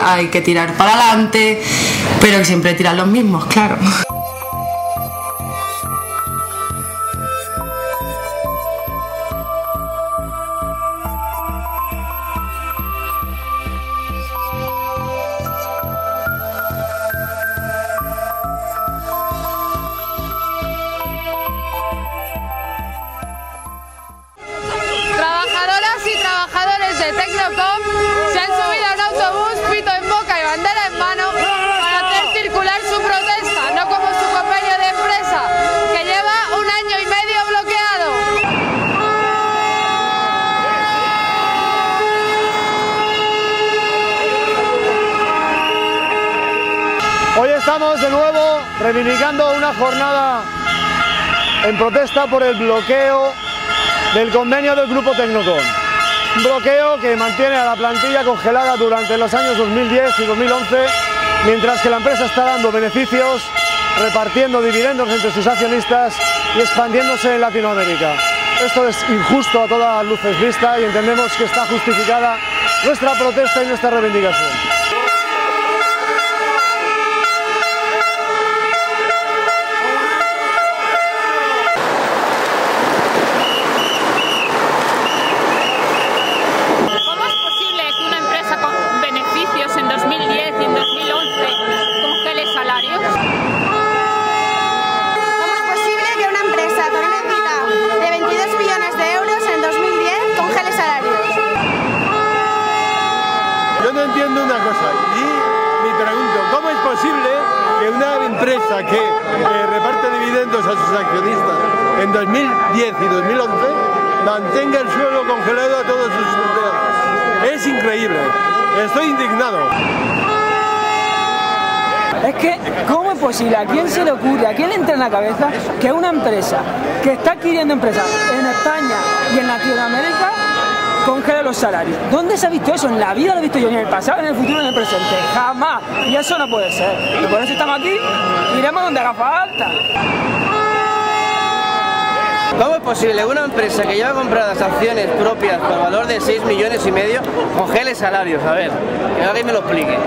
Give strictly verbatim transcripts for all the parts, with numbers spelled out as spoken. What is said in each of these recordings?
hay que tirar para adelante, pero que siempre tiran los mismos, claro. De Tecnocom se han subido a un autobús, pito en boca y bandera en mano para hacer circular su protesta, no como su convenio de empresa, que lleva un año y medio bloqueado. Hoy estamos de nuevo reivindicando una jornada en protesta por el bloqueo del convenio del Grupo Tecnocom. Un bloqueo que mantiene a la plantilla congelada durante los años dos mil diez y dos mil once, mientras que la empresa está dando beneficios, repartiendo dividendos entre sus accionistas y expandiéndose en Latinoamérica. Esto es injusto a todas luces vista y entendemos que está justificada nuestra protesta y nuestra reivindicación. Yo no entiendo una cosa y me pregunto, ¿cómo es posible que una empresa que eh, reparte dividendos a sus accionistas en dos mil diez y dos mil once mantenga el suelo congelado a todos sus empleados? Es increíble, estoy indignado. Es que, ¿cómo es posible? ¿A quién se le ocurre? ¿A quién le entra en la cabeza que una empresa que está adquiriendo empresas en España y en Latinoamérica congela los salarios? ¿Dónde se ha visto eso? En la vida lo he visto yo, ni en el pasado, ni en el futuro, ni en el presente. Jamás. Y eso no puede ser. Y por eso estamos aquí y iremos donde haga falta. ¿Cómo es posible que una empresa que lleva compradas acciones propias por valor de seis millones y medio congele salarios? A ver, que alguien me lo explique.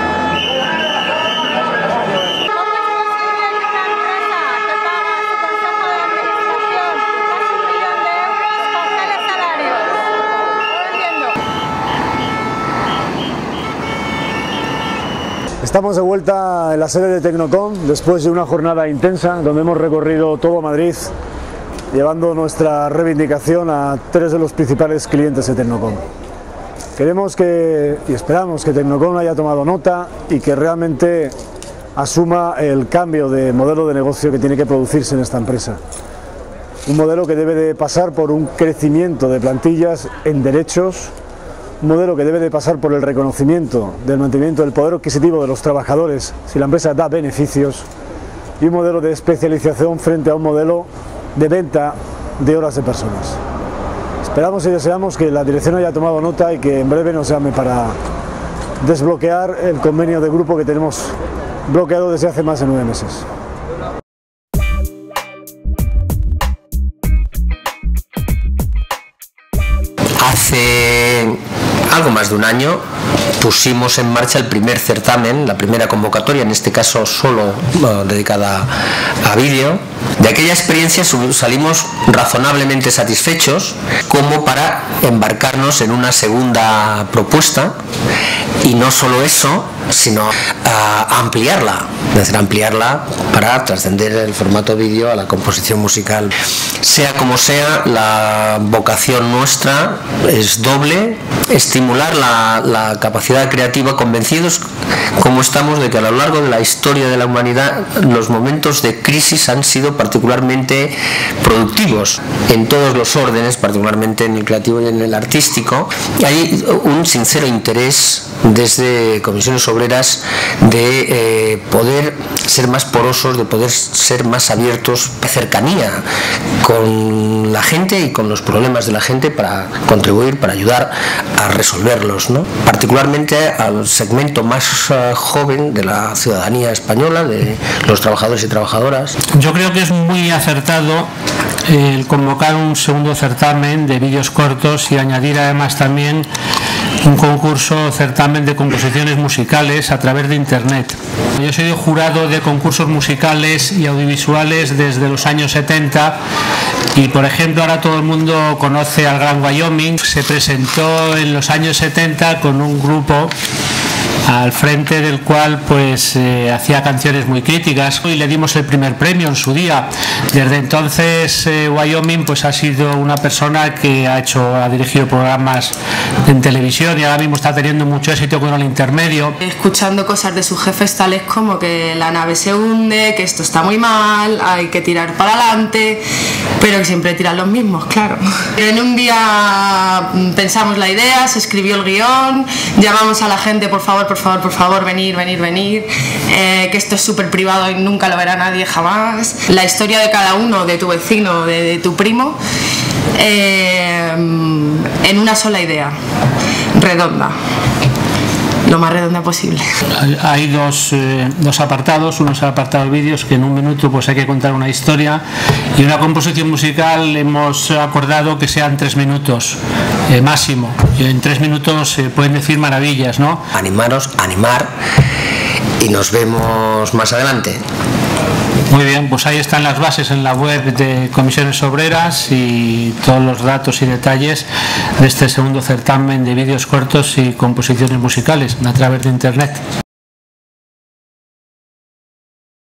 Estamos de vuelta en la sede de Tecnocom después de una jornada intensa donde hemos recorrido todo Madrid llevando nuestra reivindicación a tres de los principales clientes de Tecnocom. Queremos que y esperamos que Tecnocom haya tomado nota y que realmente asuma el cambio de modelo de negocio que tiene que producirse en esta empresa. Un modelo que debe de pasar por un crecimiento de plantillas en derechos, un modelo que debe de pasar por el reconocimiento del mantenimiento del poder adquisitivo de los trabajadores si la empresa da beneficios, y un modelo de especialización frente a un modelo de venta de horas de personas. Esperamos y deseamos que la dirección haya tomado nota y que en breve nos llame para desbloquear el convenio de grupo que tenemos bloqueado desde hace más de nueve meses. Hace algo más de un año pusimos en marcha el primer certamen, la primera convocatoria, en este caso solo bueno, dedicada a vídeo. De aquella experiencia salimos razonablemente satisfechos como para embarcarnos en una segunda propuesta, y no solo eso, sino uh, ampliarla, es decir, ampliarla para trascender el formato vídeo a la composición musical. Sea como sea, la vocación nuestra es doble: estimular la, la capacidad creativa, convencidos como estamos de que a lo largo de la historia de la humanidad los momentos de crisis han sido particularmente productivos en todos los órdenes, particularmente en el creativo y en el artístico. Hay un sincero interés desde comisiones obreras de eh, poder ser más porosos, de poder ser más abiertos, de cercanía con la gente y con los problemas de la gente para contribuir, para ayudar a resolverlos, ¿no? Particularmente al segmento más uh, joven de la ciudadanía española, de los trabajadores y trabajadoras. Yo creo que es muy acertado el convocar un segundo certamen de vídeos cortos y añadir además también un concurso certamen de composiciones musicales a través de internet. Yo soy jurado de concursos musicales y audiovisuales desde los años setenta y, por ejemplo, ahora todo el mundo conoce al Gran Wyoming. Se presentó en los años setenta con un grupo al frente del cual pues eh, hacía canciones muy críticas y le dimos el primer premio en su día. Desde entonces eh, Wyoming pues ha sido una persona que ha hecho, ha dirigido programas en televisión y ahora mismo está teniendo mucho éxito con el intermedio. Escuchando cosas de sus jefes tales como que la nave se hunde, que esto está muy mal, hay que tirar para adelante, pero que siempre tiran los mismos, claro. En un día pensamos la idea, se escribió el guión, llamamos a la gente, por favor, por favor, por favor, venir, venir, venir, eh, que esto es súper privado y nunca lo verá nadie jamás. La historia de cada uno, de tu vecino, de, de tu primo, eh, en una sola idea, redonda, lo más redonda posible. Hay dos, eh, dos apartados, uno es el apartado de vídeos, que en un minuto pues hay que contar una historia, y una composición musical hemos acordado que sean tres minutos eh, máximo, y en tres minutos se eh, pueden decir maravillas, ¿no? Animaros, animar, y nos vemos más adelante. Muy bien, pues ahí están las bases en la web de Comisiones Obreras y todos los datos y detalles de este segundo certamen de vídeos cortos y composiciones musicales a través de internet.